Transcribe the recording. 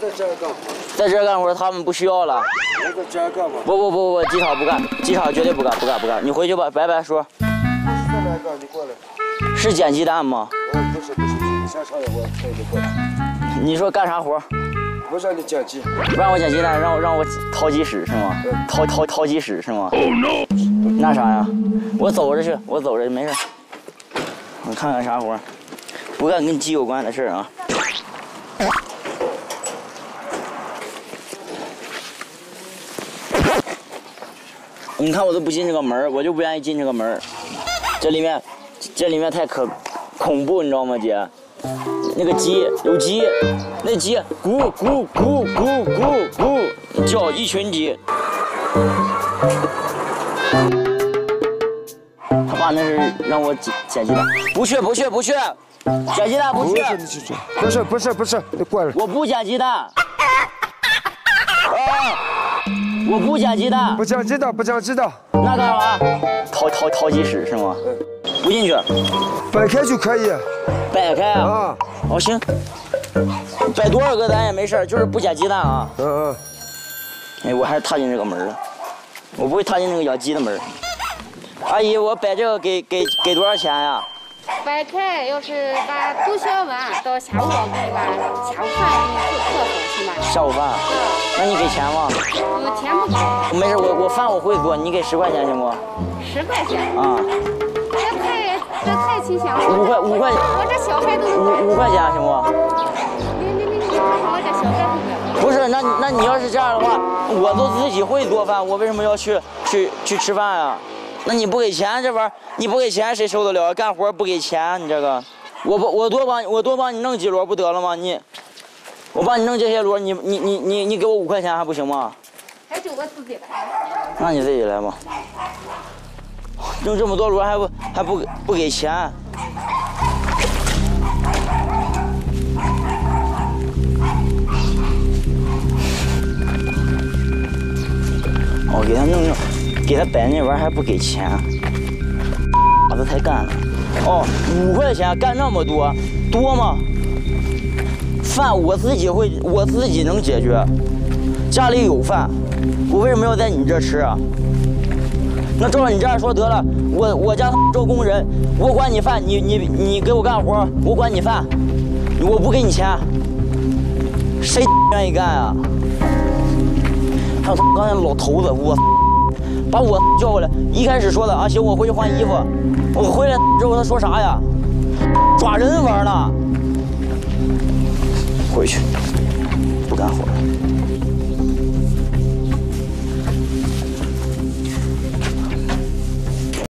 在这儿干。 在这儿干活，他们不需要了。 我在这儿干嘛？ 不，机场不干，机场绝对不干。你回去吧，拜拜，叔。 再来干，你过来。 是捡鸡蛋吗？ 不是，你先上来，我陪你过来。 你说干啥活？ 我让你捡鸡。 不让我捡鸡蛋，让我掏鸡屎是吗？掏鸡屎是吗 ？Oh no！ 那啥呀？我走着去，没事。我看看啥活，不干跟鸡有关的事啊。你看我都不进这个门，我就不愿意进这个门。这里面太恐怖，你知道吗，姐？那个鸡有鸡，那鸡咕咕咕咕咕咕叫一群鸡。他爸那是让我捡鸡蛋，不去，捡鸡蛋不去。 不是，你过来。 我不捡鸡蛋。啊！我不捡鸡蛋。 不捡鸡蛋。 那干啥？掏鸡屎是吗？不进去。 摆开就可以。 摆开啊？啊。哦行。摆多少个咱也没事，就是不捡鸡蛋啊。哎，我还是踏进这个门了，我不会踏进那个养鸡的门。阿姨，我摆这个给多少钱呀？ 摆开要是把都销完，到下午我给你把下午饭给你做好行吧？ 下午饭？那你给钱吗？ 钱不给。 没事，我饭我会做，你给10块钱行不 ？10块钱？ 啊。 这太亲切了。 5块。 我这小孩都 5块钱行不？ 你我这小孩都不是，那你要是这样的话，我都自己会做饭，我为什么要去吃饭呀？那你不给钱，这玩意儿你不给钱谁受得了？干活不给钱，你这个，我多帮你弄几摞不得了吗？我帮你弄这些摞，你给我5块钱还不行吗？ 还就我自己来。 那你自己来吧。弄这么多摞还不给钱？我给他弄，给他摆那玩意儿还不给钱，傻子才干呢。哦，5块钱干那么多吗？饭我自己会，我自己能解决，家里有饭，我为什么要在你这吃啊？那照你这样说得了，我家招工人，我管你饭，你给我干活，我管你饭，我不给你钱，谁愿意干啊？还有刚才老头子，把我叫过来，一开始说的啊，行，我回去换衣服。我回来之后他说啥呀？抓人玩呢？回去，不干活了。